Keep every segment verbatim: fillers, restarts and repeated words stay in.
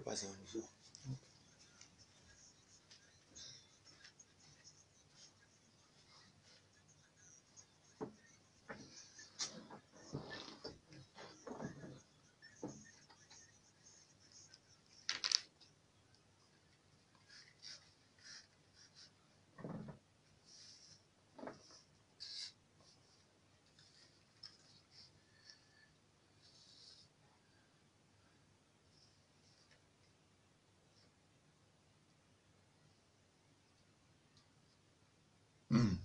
pass it on the show. Mm.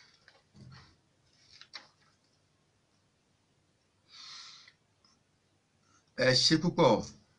Ẹ ṣé púpọ̀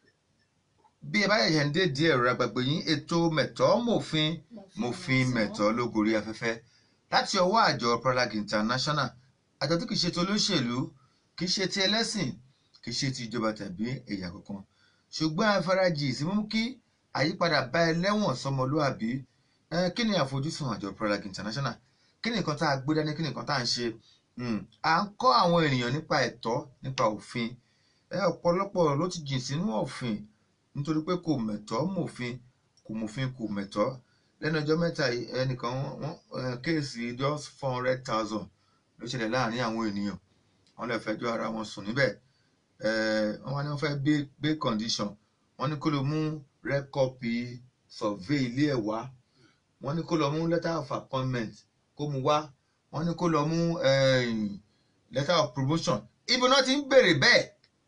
bí ẹ bá yẹ̀yẹ̀ ń dé díẹ̀ ẹ̀rọ agbègbè yín ètò mẹ̀tọ́ mòfin mòfin mẹ̀tọ́ lógorí afẹ́fẹ́ láti ọwọ́ àjọ Pralag International, àjọ tí kìí ṣe ti olóṣèlú, kìí ṣe ti ẹlẹ́sìn, kìí ṣe ti ìjọba tàbí ẹ̀yà kankan, ṣùgbọ́n afárajì sí mú kí àyípadà bá ẹlẹ́wọ̀n sọmọlúàbí. Kí ni àfojúsùn àjọ Pralag International? Kí ni nǹkan tá a gbé dání? Kí ni nǹkan tá à ń ṣe? À ń kọ́ àwọn ènìyàn nípa ẹ̀tọ́, nípa òfin. Ọ̀pọ̀lọpọ̀ ló ti jìn sínú òfin nítorí pé kò mẹ̀tọ́ mòfin, kò mòfin kò mẹ̀tọ́. Lẹ́nu ọjọ́ mẹ́ta ẹnìkan wọ́n kéèsì just four hundred thousand ló ṣẹlẹ̀ láàrin àwọn ènìyàn. Wọ́n lè fẹjọ́ ara wọn sùn níbẹ̀. Wọ́n wá ní wọ́n fẹ́ bail condition. Wọ́n ní kó lọ mú rẹ́kọ̀pì survey ilé ẹ̀ wá. Wọ́n ní kó lọ mú letter of appointment kó mu wá. Wọ́n ní kó lọ mú letter of promotion. Ibo náà ti ń béèrè bẹ́ẹ̀.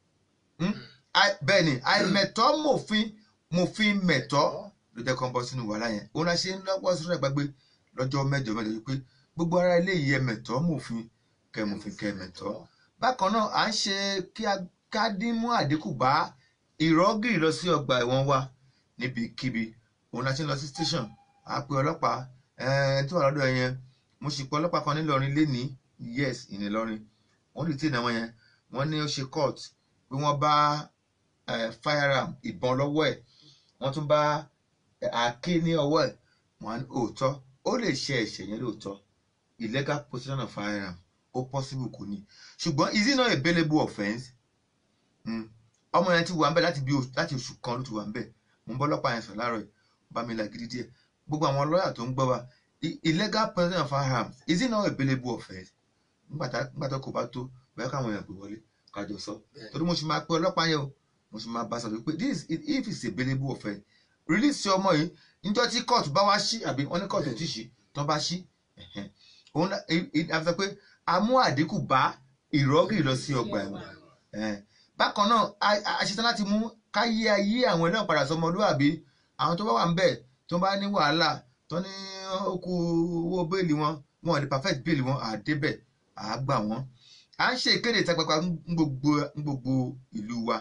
Bẹ́ẹ̀ ni àìmẹ̀tọ́ mòfin mòfin mẹ̀tọ́ ló jẹ́ kán bọ́ sínú wàhálà yẹn. Òun la ṣe ń lọ́pọ̀ sínú ìgbàgbé lọ́jọ́ mẹ́jọ mẹ́jọ wípé gbogbo ara ilé yìí ẹ mẹ̀tọ́ mòfin kẹ mòfin kẹ mẹ̀tọ́. Bákan náà à ń ṣe kí a dín mú àdínkù bá ìrọ́gìrì lọ sí ọgbà ẹ̀wọ̀n wa níbikíbi. Òun la ṣe ń lọ sí station. A pe ọlọ́pàá tí wà lọ́dọ̀ yẹn. Mo sì pe ọlọ́pàá kan nílọrin lénìí, yes ìnílọrin. Wọ́n lè tí ìnáwó yẹn. Wọ́n ní ó ṣe court pé wọ́n bá firearm ìbọn lọ́wọ́ ẹ̀, wọ́n tún bá àáké ní ọwọ́ ẹ̀. Wọ́n òótọ́ ó lè ṣe ẹ̀ṣẹ̀ yẹn lóòótọ́, illegal possession of firearm ó possible kò ní, ṣùgbọ́n is it not a bailable offence? Ọmọ yẹn ti wà ń bẹ̀ láti bí láti oṣù kan ló ti wà ń bẹ̀. Mo ń bọ́ ọlọ́pàá yẹn sọ̀rọ̀ láàárọ̀ yìí, bá mi là gidi díẹ̀. Gbogbo àwọn lọ́yà tó ń gbọ́ wa, illegal possession of firearms is it not a bailable offence? Nígbà tó kò bá tó bẹ́ẹ̀ káwọn èèyàn pè wọlé kájọ sọ, torí mo sì máa pe ọlọ́pàá yẹn o, mo sì máa bá sọ pé this if it's a bailable offence, release ọmọ yìí níjọ́ tí court bá wá sí àbí wọ́n ní court ò tí ṣí tán bá ṣí. Òun àfi sọ pé a mú àdínkù bá ìrọ́gìrì lọ sí ọgbà ẹ̀wọ̀n. Bákan náà a ṣetán láti mú káyé ayé àwọn ẹlẹ́wọ̀n padà sọmọlúàbí. Àwọn tó bá wà ń bẹ̀ tó bá ní wàhálà tó ní okú owó bẹ́ẹ̀lì wọn, wọn ò lè perfect bẹ́ẹ̀lì wọn, àdébẹ̀ àgbà wọn. À ń ṣe ìkéde ìta gbangba ní gbogbo ìlú wa.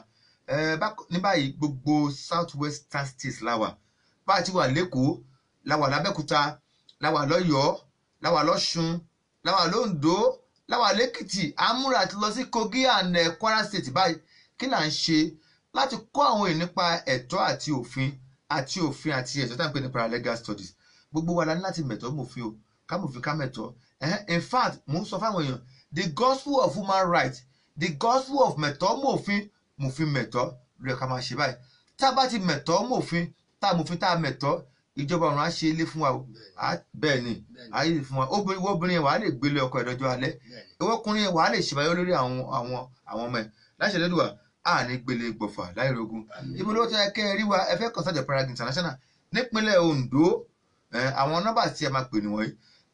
Ní báyìí gbogbo south western states láwà. Bá a ti wà lẹ́kọ̀ọ́, láwà lábẹ́kúta, láwà lọ́yọ̀ọ́, láwà lọ́ṣun, láwà lóǹdó, láwà lẹ́kìtì. Àmúra àti lọ sí Kogi and Kwara state báyìí. Kí là ń ṣe láti kọ́ àwọn èèyàn nípa ẹ̀tọ́ àti òfin àti òfin àti ẹ̀tọ́ tá à ń pè ní paralegal studies. Gbogbo wa la ní láti mẹ̀tọ́ mòfin o, ká mòfin ká mẹ̀tọ́. In fact mo ń sọ fáwọn èèyàn the gospel of human rights, the gospel of mẹ̀tọ́ mòfin mòfin mẹ̀tọ́ ló yẹ ká máa ṣe báyìí. Tá a bá ti mẹ̀tọ́ mòfin tá a mòfin tá a mẹ̀tọ́, ìjọba ọ̀run á ṣe ilé fún wa o. Bẹ́ẹ̀ ni á yé fún wa. Obìnrin yẹn wàá lè gbélé ọkọ ìdọ́jọ́ alẹ́, ìwọ́kùnrin yẹn wàá lè ṣèbáyọ́ lórí àwọn àwọn àwọn ọmọ ẹ̀ láṣẹ lẹ́dùwà. A ní gbélé gbọ̀fà láìrogun. Ibo ló tẹ́ kẹ́ ẹ rí wa, ẹ fẹ́ kàn sájọ Pralag International nípínlẹ̀ Ondo. Àwọn nọ́mbà tí ẹ máa pè nìwọ̀nyí.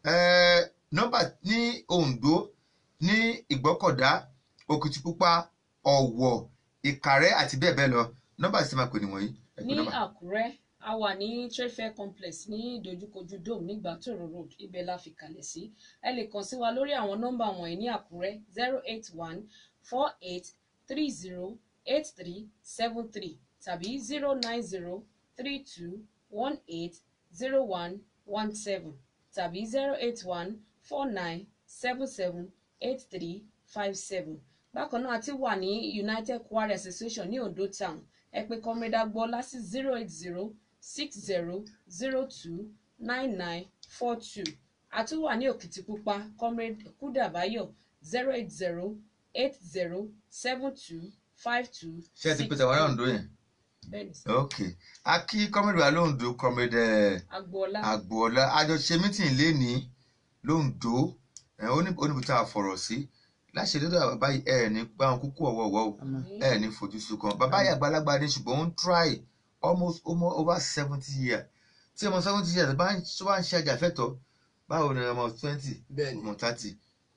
Nọ́mbà ní Ondo, ní Ìgbọ́kọ̀dá, Òkìtìpupa, Ọ̀wọ̀, Ìkàrẹ́ àti bẹ́ẹ̀ bẹ́ẹ̀ lọ. Nọ́mbà tí ẹ máa pè nìwọ̀nyí. Ní Àkúrẹ́ a wà ní Trade Fair Complex ní ìdojúkojú Dome ní Ìgbàtòrò Road, ibẹ̀ la fi kalẹ̀ sí. Ẹ lè kàn sí wa lórí àwọn nọ́mbà wọ̀nyí ní Àkúrẹ́ zero eight one four eight three zero eight three seven three tàbí zero nine zero three two one eight zero one one seven tàbí zero eight one four nine seven seven eight three five seven. Bákan náà a ti wà ní United Quarry Association ní Ondo Town. Ẹ pè Comrade Agboola sí zero eight zero six zero zero two nine nine four two. A tún wà ní Òkìtìpupa, Comrade Kudabayo zero eight zero eight zero seven two five two. Ṣé ẹ ti pèsè àwọn ará Ondo yẹn? bẹ́ẹ̀ni sà. ok akí comrade wa lóńdó comrade Agboola. Agboola àjọṣe meeting lénìí lóńdó ó ní oníbùtà àfọ̀rọ̀ sí láṣẹ lọ́dọ̀ bàbá yìí ẹ̀ ní gbá wọn kúkú ọ̀wọ̀ọ̀wọ̀ o ẹ̀ ní fojú sunkàn bàbá yìí àgbàlagbà ní ṣùgbọ́n ó ń try almost over seventy years tí ọmọ seventy years bá ń ṣe àjàfẹ́tọ̀ báwo ni ọmọ twenty ọmọ thirty.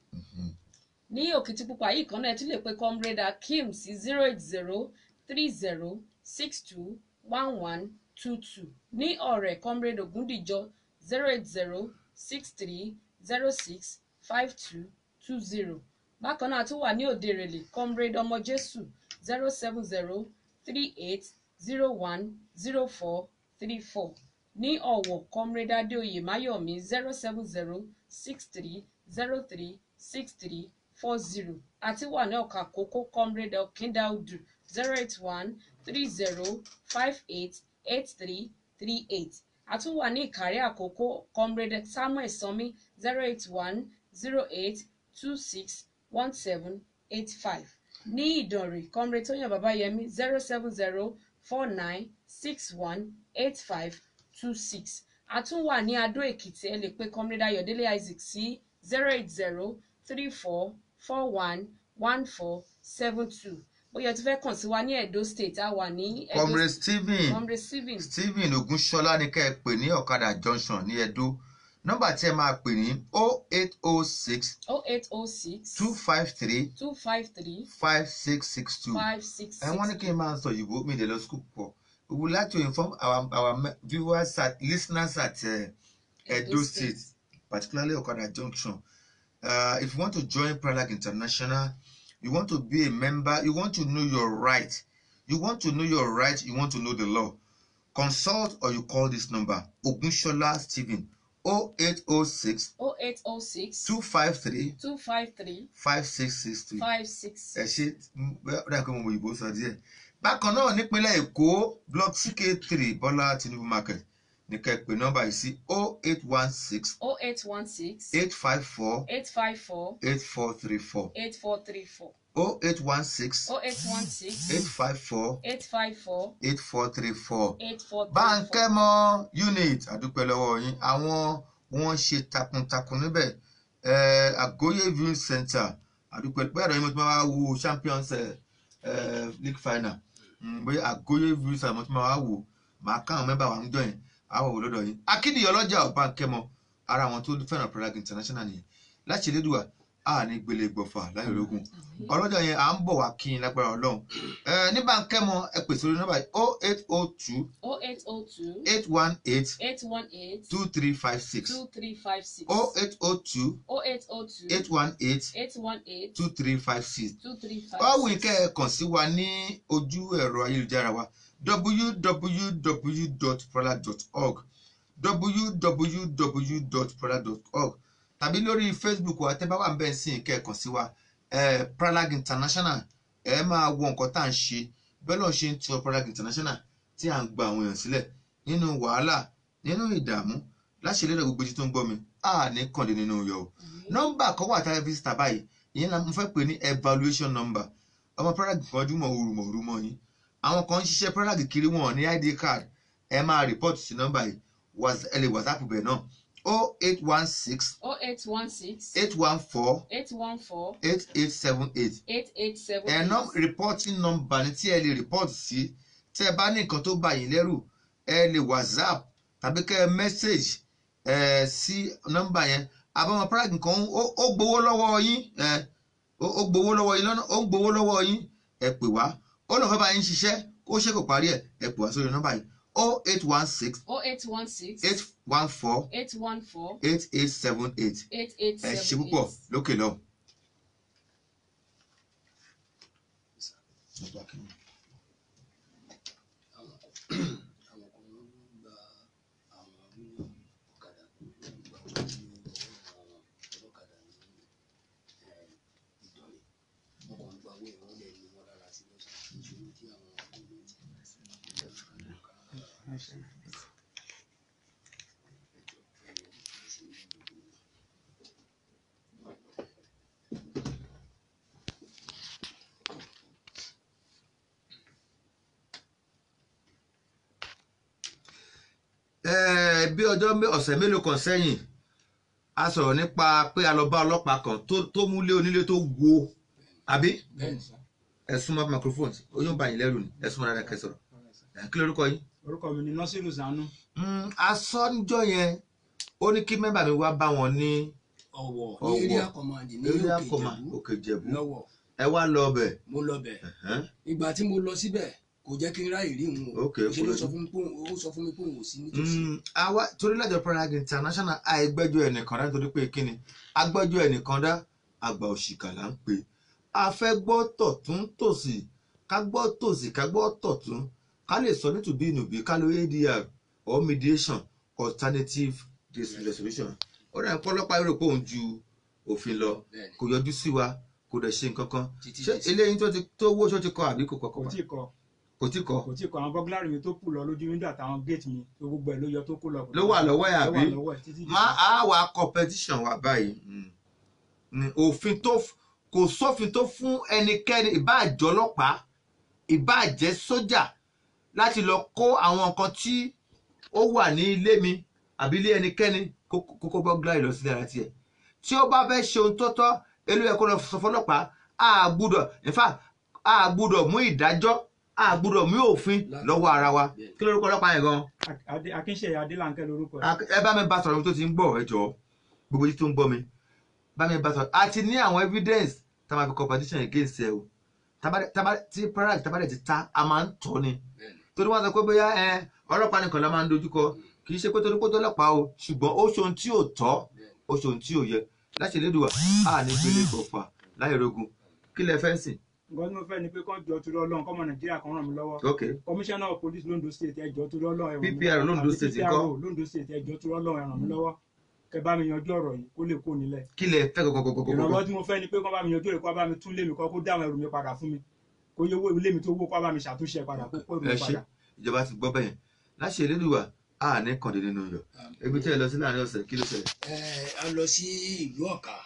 Ní Òkìtìpupa yìí kan náà ẹ tún lè pe comrade Akeem sí zero eight zero three zero six two one one two two. Ní Ọ̀rẹ́ comrade Ògúndìjọ zero eight zero six three zero six five two two zero. Bákan náà tún wà ní Òde-Ìrẹ̀lẹ̀ comrade Ọmọjésù zero seven zero three eight zero one zero four three four. Ní Ọ̀wọ̀ comrade Adéoyè Máyọ̀mí zero seven zero six three zero three six three four zero. Àti wà ní Ọ̀kà Àkókó comrade Ọ̀kíndàúdù zero eight one three zero five eight eight three three eight. Àtún wà ní Ìkàrẹ́ Àkókó comrade Samuel Sanmi zero eight one zero eight two six one seven eight five. Ní Ìdànrè comrade Tóyàn Bàbáyẹmí zero seven zero four nine six one eight five two six. Àtún wà ní Adó Èkìtì ẹ lè pe comrade Ayọ̀délé Isaac sí zero eight zero three four four one one four seven two. Bóyá tí fẹ́ kàn sí wa ní Edo State a wà ní Edo. comrade Stephen comrade Stephen Stephen Ògúnṣọlá ní kẹ́ ẹ pè ní Ọ̀kadà junction ní Edo nọ́mbà tí ẹ máa pè ní oh eight oh six oh eight oh six two five three two five three five six six two. five six six. ẹ wọ́n ní kí n máa sọ Yorùbá mi dé lọ school pọ̀. We would like to inform our our viewers at listeners at uh, Edo State, particularly Okada Junction. Uh, if you want to join Pralag International, you want to be a member, you want to know your right, you want to know your right, you want to know the law, consult or you call this number, Ogunshola Stephen, oh eight oh six oh eight oh six two five three two five three five six six three. five six. Ẹ ṣe bẹ́ẹ̀ kí mo òyìnbó sọ díẹ̀. Bákan náà nípínlẹ̀ Èkó block C K three Bọ́lá Tinubu market ní kẹ́ pè nọ́mbà yìí sí oh eight one six oh eight one six eight five four eight five four eight four three four eight four three four oh eight one six oh eight one six eight five four eight five four eight four three four. eight four three four. Bánkẹ́mọ unit àdúpẹ́ lọ́wọ́ yín àwọn wọ́n ṣe takuntakun níbẹ̀ Àgóyè viewing center àdúpẹ́ bẹ́ẹ̀ rẹ̀ yín mo ti máa wá wo champions uh, league final bóyá Àgóyè viewing center mo ti máa wá wò máa káwọn mẹ́bà wà ń jọ yẹn àwọn wò lọ́dọ̀ yín Akíndìyí ọlọ́jà Bánkẹ́mọ ara àwọn tó fẹ́ràn Pralag International nìyẹn láti Elédùà a ní gbélé gbọ̀fà láyé ológun ọlọ́jà yẹn à ń bọ̀ wá kí n lágbára Ọlọ́run ní Bánkẹ́mọ ẹ pèsè orí nọ́mbà yìí oh eight oh two oh eight oh two eight one eight eight one eight two three five six two three five six oh eight oh two oh eight oh two eight one eight eight one eight two three five six. two three five báwo ni six. kẹ́ ẹ kàn sí wa ní ojú ẹ̀rọ ayélujára wa w w w dot pralag dot org w w w dot pralag dot org tàbí lórí Facebook wa tẹ́ bá wà ń bẹ́ẹ̀ sí kẹ́ ẹ kàn sí wa Pralag International ẹ máa wo nǹkan tá à ń ṣe bẹ́ẹ̀ lọ́ọ́ ṣe ń tọ́ Pralag International tí à ń gba àwọn èèyàn sílẹ̀ nínú wàhálà nínú ìdààmú láṣẹ lérò gbogbo etí tó ń gbọ́ mi a ní kànlé nínú yọ o nọ́mbà kan wà tá a fi síta báyìí ìyẹn la mo fẹ́ pè ní evaluation number ọmọ Pralag kan jùmọ̀ òrùmọ̀ òrùmọ̀ yín àwọn kan ń ṣiṣẹ́ Pralag kiri wọn ní I D card ẹ máa report sí nọ́mbà yìí ẹ lè WhatsApp bẹ̀ náà oh eight one six oh eight one six eight one four eight one four eight eight seven eight eight eight seven ẹ eight. nọ reporting number ní tí ẹ lè report sí tí ẹ bá ní nǹkan tó bá yín lẹ́rù ẹ lè WhatsApp tàbí kẹ́ ẹ message ẹ sí nọ́mbà yẹn àbámọ̀ Pralag nǹkan ó gbowó lọ́wọ́ yín ẹ ó gbowó lọ́wọ́ yín lọ́nà ó gbowó lọ́wọ́ yín ẹ pè wá ó lọ́n fẹ́ bá yín ṣiṣẹ́ kó ṣe kò parí ẹ̀ ẹ pè wá sórí nọ́mbà yìí oh eight one six oh eight one six eight one four eight one four eight eight seven eight eight eight ẹ seven ṣe púpọ̀ eight. lókè lọ. ẹ bí ọjọ́ ọ̀sẹ̀ mélòó kan sẹ́yìn a sọ̀rọ̀ nípa pé a lọ bá ọlọ́pàá kan tó múlé onílé tó wo àbí ẹ̀sùn mọ́ microphone oyún bá yín lẹ́rù ni ẹ̀sùn mọ́ dáadáa kẹsọ̀rọ̀ kí lórúkọ yín. orúkọ mi ni Nasiru Zanu. asọ́njọ́ yẹn ó ní kí mẹ́bà mi wá bá wọn ní Ọ̀wọ̀ ní area command ní Òkè Ìjẹ̀bú lọ́wọ́ ẹ wá lọ bẹ̀. mo lọ bẹ̀ ìgbà tí mo lọ síbẹ̀ kò jẹ́ kí n ráyè rí òun o ṣe ló sọ fún mi pé ó sọ fún mi pé òun ò sí nítòsí. àwa torí lájọ Prague International àìgbẹ́jọ́ ẹnìkan dá nítorí pé kíni agbẹ́jọ́ ẹnìkan dá àgbà òṣìkà là ń pè a fẹ́ gbọ́ tọ̀tún tòsì ká gbọ́ tòsì ká gbọ́ tọ̀tún ká lè sọ nítòbí ìnùbí ká lo A D R or mediation alternative dispute resolution ó dà ń pọ́ ọlọ́pàá yóò rò pé òun ju òfin lọ kò yọjú sí wa kò dẹ̀ ṣe nǹkan kan ṣé eléyìí tó ti tó owó ṣó ti kọ àbí kò kọ́kọ́ kò tí kọ kò tí kọ kò tí kọ àwọn bọ́gláàrì mi tó kù lọ lójú wíńdò àtàwọn géètì mi tó gbogbo ẹ̀ ló yọ tó kù lọ. ló wà lọ́wọ́ ẹ̀ àbí máa á wà competition wa báyìí òfin tó kò sófin tó fún ẹnikẹ́ni ìbáàjẹ́ ọlọ́pàá ìbáàjẹ́ sójà láti lọ kó àwọn nǹkan tí ó wà ní ilé mi àbí ilé ẹnikẹ́ni kókó bọ́gláàrì lọ sílẹ̀ ara tiẹ̀ tí ó bá fẹ́ ṣe ohun tó tọ́ elú ẹ̀ kó lọ sọ fọlọ́pàá a gbúdọ̀ in fact a gbúdọ̀ mú ìdájọ́ a gbúdọ̀ mú òfin lọ́wọ́ ara wa kí lórúkọ ọlọ́pàá yẹn gan. Akínṣeyẹ Adélànkẹ́ lórúkọ ẹ. ẹ bá mi bá sọ̀rọ̀ mi tó ti ń gbọ́ ẹ jọ gbogbo yìí tó ń gbọ́ mi bá mi bá sọ̀rọ̀ a ti ní àwọn evidence tá a máa fi competition against ẹ o tí Prague tábàdẹ̀ ti ta a máa ń tọ́ ni torí wọ́n sọ pé bóyá ẹ ọlọ́pàá nìkan la máa ń dojúkọ kì í ṣe pé torí pé tó ọlọ́pàá o ṣùgbọ́n ó ṣe ohun tí ò tọ́ ó ṣe ohun tí ò yẹ láti Elédùà a ní gbélé gbọ̀fà láì rogun kí lẹ fẹ́ sìn. nǹkan tí mo fẹ́ ni pé kán jọ torí Ọlọ́run kọ́mọ Nàìjíríà kan ràn mí lọ́wọ́. commissioner of police Londo state ẹ jọ torí Ọlọ́run ẹ ràn mí lọ́wọ́. P P R Londo state ńkọ́. P P R Londo state ẹ jọ torí Ọlọ́run ẹ ràn mí lọ́wọ́ kẹ bá mi yanjú ọ̀rọ̀ yìí kó lè kó nílẹ̀. kí lẹ fẹ́ kọ́kọ́kọ́kọ́. ìrànlọ́wọ́ tí mo fẹ́ ni pé kán bá mi yanjú rẹ̀ kó bá mi tún lé mi kọ́ kó dá àwọn ẹrù mi padà fún mi kó yẹ owó ilé mi tó wó kó bá mi ṣàtúnṣe padà kó kó mi padà. ìjọba ti gbọ́ bẹ́yẹn láṣẹ Elédùà a ní kàndé nínú yọ ebi tí ẹ lọ sí láàrin ọ̀sẹ̀ kí ló ṣẹlẹ̀. ẹ a lọ sí ìlú Ọ̀kà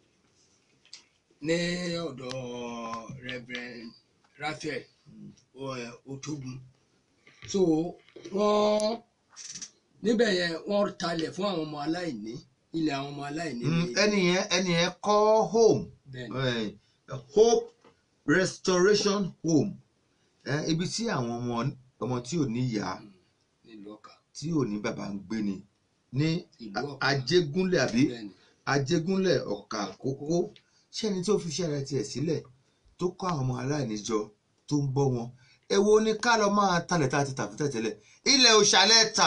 ní ọ̀dọ̀ Reverend Raphael Otogun so wọ́n níbẹ̀ yẹn wọ́n talẹ̀ fún àwọn ọmọ aláìní ilẹ̀ àwọn ọmọ aláìní. ẹni yẹn ẹni yẹn kọ́ home Hope Restoration Home ibi tí àwọn ọmọ ọmọ tí ò ní ìyá tí ò ní bàbá ń gbé ni ní Ajégúnlẹ̀ àbí Ajégúnlẹ̀ Ọ̀kà Àkókó ṣé ẹni tó fi iṣẹ́ rẹ̀ tiẹ̀ sílẹ̀ tó kọ́ àwọn ọmọ aláìní jọ tó ń bọ́ wọn èwo ni ká lọ máa talẹ̀ tá a ti tà fún tẹ̀tẹ̀lẹ̀ ilẹ̀ òṣàlẹ̀ tà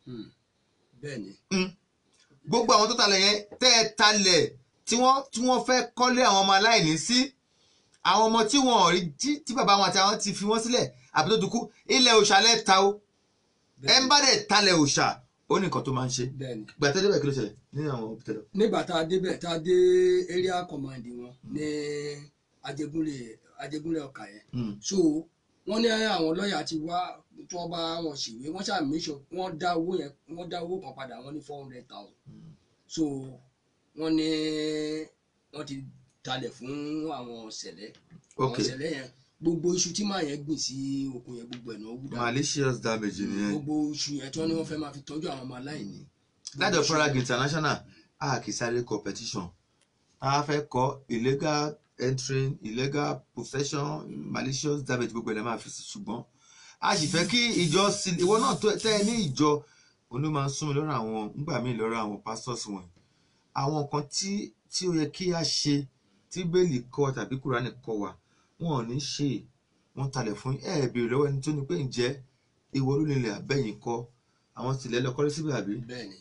gbogbo àwọn tó talẹ̀ yẹn tẹ́ ẹ talẹ̀ tí wọ́n tí wọ́n fẹ́ kọ́lé àwọn ọmọ aláìní sí àwọn ọmọ tí wọ́n rí tí bàbá wọn àti àwọn ti fi wọ́n sílẹ̀ àbí tó dùkú ilẹ̀ òṣàlẹ̀ ta o ẹ ń bá dẹ̀ talẹ̀ òṣà ó ní nǹkan tó máa ń ṣe gbà tẹ́ débẹ̀ kí ló ṣẹlẹ̀ nínú àwọn òpìtẹ́lẹ̀. nígbà tá a débẹ̀ tá a dé area command wọn ní Ajégúnlẹ̀ Ajégúnlẹ̀ Ọ̀kà yẹn so wọ́n ní àwọn lọ́ọ̀yà ti wá tí wọ́n bá wọn ṣèwé wọ́n ṣáà méṣọ wọ́n dá owó yẹn wọ́n dá owó kan padà wọ́n ní four hundred thousand so wọ́n ní wọ́n ti talẹ̀ fún àwọn ṣẹlẹ̀ àwọn ṣẹlẹ̀ yẹn gbogbo iṣu tí màá yẹn gbìn sí oko yẹn gbogbo ẹ̀ náà wú dáa malicious damage nìyẹn gbogbo iṣu yẹn tí wọ́n ní wọ́n fẹ́ máa fi tọ́jú àwọn ọmọ aláìní. lájọ Prague International a kì í sáré competition a fẹ́ kọ́ illegal entry illegal possession malicious damage gbogbo ẹ̀ náà máa fi sí ṣùgbọ́n a sì fẹ́ kí ìjọ ìwọ náà tẹ́ ẹ ní ìjọ onú máa ń súnmi lọ́rọ̀ àwọn nígbà míì lọ́rọ̀ àwọn pastors wọn àwọn nǹkan tí tí ó yẹ kí a ṣe tí bẹ́ẹ̀lì kọ́ tàbí Kùránì kọ́ wa wọn ò ní ṣe wọn talẹ̀ fún ẹ béèrè lọ́wọ́ ẹni tó ní pé ǹjẹ́ ìwọ ló nílẹ̀ àbẹ́yìn kọ́ àwọn tilẹ̀ lọ́kọ́rí síbẹ̀ àbí. bẹ́ẹ̀ni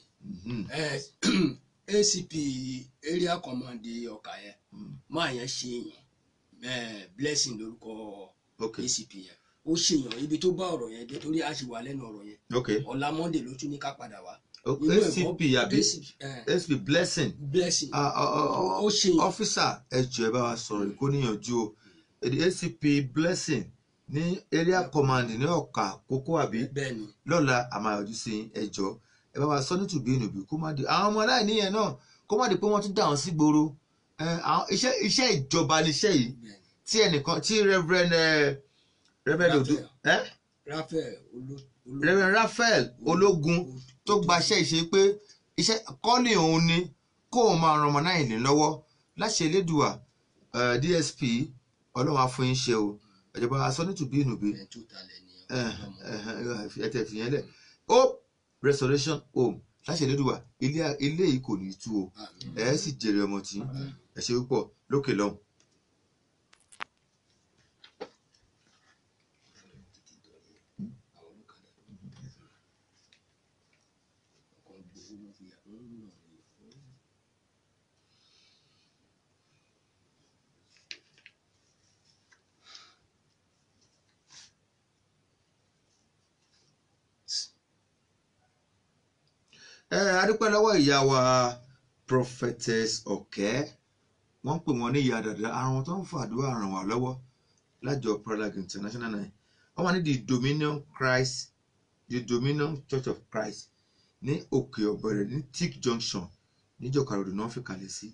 A C P area command Ọ̀kà yẹn máa yẹn ṣe blessing lórúkọ A C P yẹn ó ṣèyàn ibi tó bá ọ̀rọ̀ yẹn dé torí a ṣì wà lẹ́nu ọ̀rọ̀ yẹn ọ̀la Monday ló tún ní ká padà wá. A C P àbí A C P blessing blessing ó ṣèyàn ọ́fíìsà ẹ jọ̀ọ́ ẹ bá wa sọ̀rọ̀ kó níyànjú o A C P blessing ní area command ní Ọ̀kà Àkókó àbí lọ́la àmàyọ̀jú sí ẹ jọ̀ọ́ ẹ bá wa sọ ní tùbí ìnùbí kó má di àwọn ọmọ aláìní yẹn náà kó má di pé wọ́n tún dà wọ́n sí gbòòrò iṣẹ́ ìjọba níṣẹ́ yìí tí ẹnìkan tí reverend reverend odo Reverend Raphael Ológun tó gbaṣẹ́ ìṣe pé iṣẹ́ kọ́lé òun ni kó o máa ran ọmọ náà ìlú lọ́wọ́ láṣẹ elédùà D S P ọlọ́run á fún yín ṣe o ìjọba aṣọ nítùbí ìnùbí ẹ̀tẹ̀ fìyẹn lẹ̀ Hope Restoration Home láṣẹ elédùà ilé yìí kò ní tú o ẹ̀ sì jèrè ọmọ tí ẹ̀ ṣe púpọ̀ lókè lọ́hùn. ẹ adúpẹ́ lọ́wọ́ ìyá wa Prophetess Ọ̀kẹ́ wọ́n ń pè wọ́n ní ìyá dàda àwọn tó ń fàdúrà ràn wá lọ́wọ́ lájọ Pralag International náà wọ́n wà ní the Dominion Christ the Dominion Church of Christ ní òkè ọ̀bẹ̀rẹ̀ ní Thick Junction níjọ̀ka ròdù náà fi kalẹ̀ sí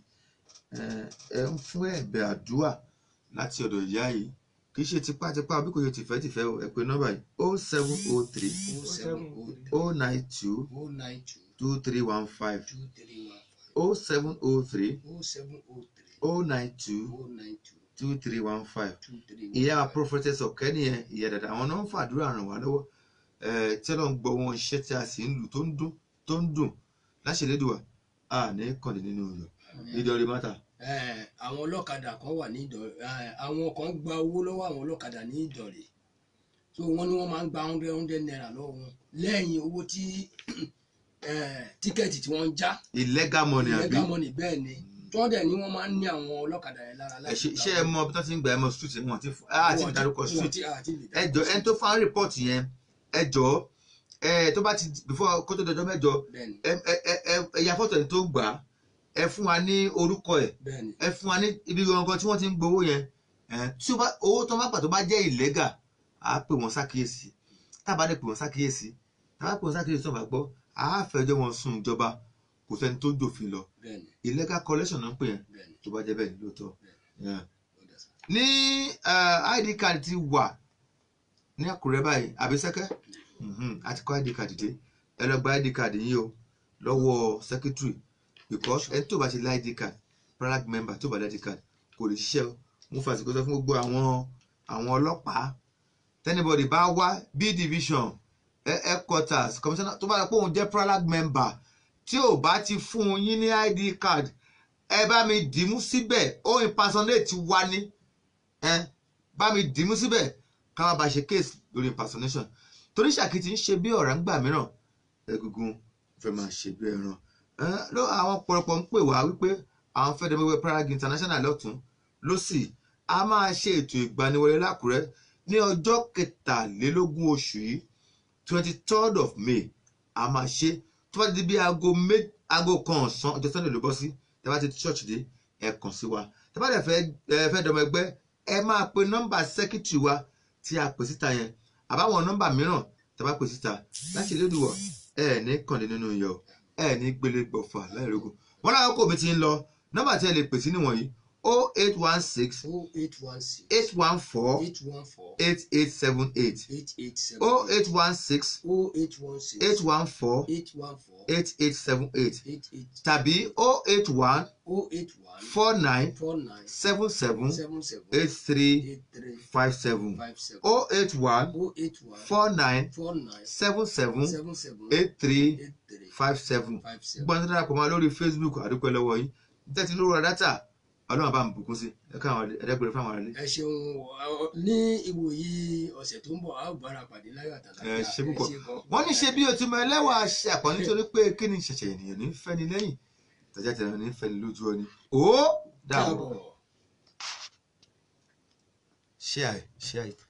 ẹ ń fún ẹ̀bẹ̀ àdúrà láti ọ̀dọ̀ ìyá yìí kì í ṣe tipátipá bí kò ṣe tìfẹ́tìfẹ́ ẹ pè nọ́mbà yìí oh seven oh three oh nine two two three one five oh seven oh three oh nine two two three one five ìyá Prophetess Ọ̀kẹ́ nìyẹn ìyá dàda àwọn náà ń fàdúrà ràn wá lọ́wọ́ tí Ọlọ́run gbọ́ wọn iṣẹ́ tí a sì ń lù tó ń dún tó ń dùn láṣẹ lédùá a ní kàndé nínú ọyọ nítorí mátà. àwọn ọlọ́kadà kan wà ní Ìdọ̀rẹ̀ àwọn kan gba owó lọ́wọ́ àwọn ọlọ́kadà ní Ìdọ̀rẹ̀ so wọ́n ní wọ́n máa ń gba hundred hundred naira lọ́wọ́ wọn lẹ́yìn owó tí tíkẹ́ẹ̀tì tí wọ́n ń já. illegal money àbí illegal money bẹ́ẹ̀ ni tí wọ́n dẹ̀ ní wọ́n máa ń ní àwọn ọlọ́kadà yẹn lára láti. ṣé ẹ mọ bí wọ́n ti ń gba ẹ mọ street wọn ti àti ìdárúkọ street ẹ jọ ẹni tó fáwọn report yẹn ẹ jọ ẹ tó bá ti before kó tó dọjọ́ mẹ́jọ ẹ ẹ ẹ ya fọ́tò ẹni tó gbà á ẹ fún wa ní orúkọ ẹ ẹ fún wa ní ibi gangan tí wọ́n ti ń gbowó yẹn tí owó tó bá pàtó bá jẹ́ illegal à á pè wọ́n sákìyèsí tá a bá dé pè wọ́n sákìyèsí tá a bá pè wọ́n sákìyèsí tó bá gbọ́ à á fẹjọ́ wọn sùn ìjọba kò sẹ́ni tó jòfin lọ illegal collection náà ń pè yẹn tó bá jẹ́ bẹ́ẹ̀ ni lóòótọ́ ní I D card ti wà ní Àkúrẹ́ báyìí àbísẹ́kẹ́ àti kọ́ I D card dé ẹ lọ gba I D card yín o lọ́wọ́ secretary because ẹni tó bá ṣe I D card Pralag member tó bá I D card kò lè ṣiṣẹ́ o mo fàṣẹ kó sọ fún gbogbo àwọn àwọn ọlọ́pàá tẹ́nibọ̀dì bá wá B division headquarters commissioner tó bá yẹ pé òun jẹ́ Pralag member tí ò bá ti fún un yín ní I D card ẹ bá mi dìímú síbẹ̀ ó impersonate wá ní ẹ bá mi dìímú síbẹ̀ ká má ba ṣe case lórí impersonation torí Ṣàkí ti ń ṣe bí ọ̀rá ń gbà mìíràn egungun fẹ́ máa ṣe bí ẹran ló àwọn pọ̀lọpọ̀ ń pè wá wípé àwọn fẹ́ dẹ́gbẹ́gbẹ́ Pralag International lọ́tún lọ́sì a máa ṣe ètò ìgbaniwọlé l'Ákúrẹ́ ní ọjọ́ kẹtàlélógún oṣù yìí twenty third of May a máa ṣe tó bá ti di bí aago mé aago kan ọ̀sán ọjọ́ Sunday ló bọ́ sí tẹ́ bá ti church dé ẹ kàn sí wa tẹ́ bá dẹ̀ fẹ́ ẹ fẹ́ dọmọ ẹgbẹ́ ẹ máa pe nọ́mbà secretary wa tí a pè síta yẹn àbáwọn nọ́mbà mìíràn tẹ́ bá pè síta láti lédùwọ̀ ẹ ní kàndé nínú iyọ̀ ẹ ní gbélé gbọ̀fà láìrógùn wọn láwọn kò mi ti ń lọ nọ́mbà tí ẹ lè pè sí nìwọ̀nyí oh eight one six eight one four eight eight seven eight oh eight one six eight one four eight eight seven eight tàbí oh eight one four nine seven seven eight three five seven oh eight one four nine seven seven eight three five seven gbọ́n tó dára pọ̀ mọ́ lórí Facebook àdúpẹ́ lọ́wọ́ yìí tẹ́tí lórí dátà Ọlọ́run bá ń bùkún sí ẹ káwọn ẹ̀ẹ́dẹ́gbẹ̀rẹ̀ fáwọn ará ilé. ẹ ṣeun ní ìwòyí ọ̀sẹ̀ tó ń bọ̀ a ó bára pàdé láyọ̀ àtàlàfíà. ẹ ṣe púpọ̀ wọ́n ní ṣe bí o ti mọ ẹlẹ́wà ṣe àpọ̀ nítorí pé kí ni ṣẹ̀ṣẹ̀ ènìyàn ní fẹ́ni lẹ́yìn tàjà tẹ̀lé ní fẹ́ni lójú ọ ni ó dàbọ̀. ṣé àì ṣé àì.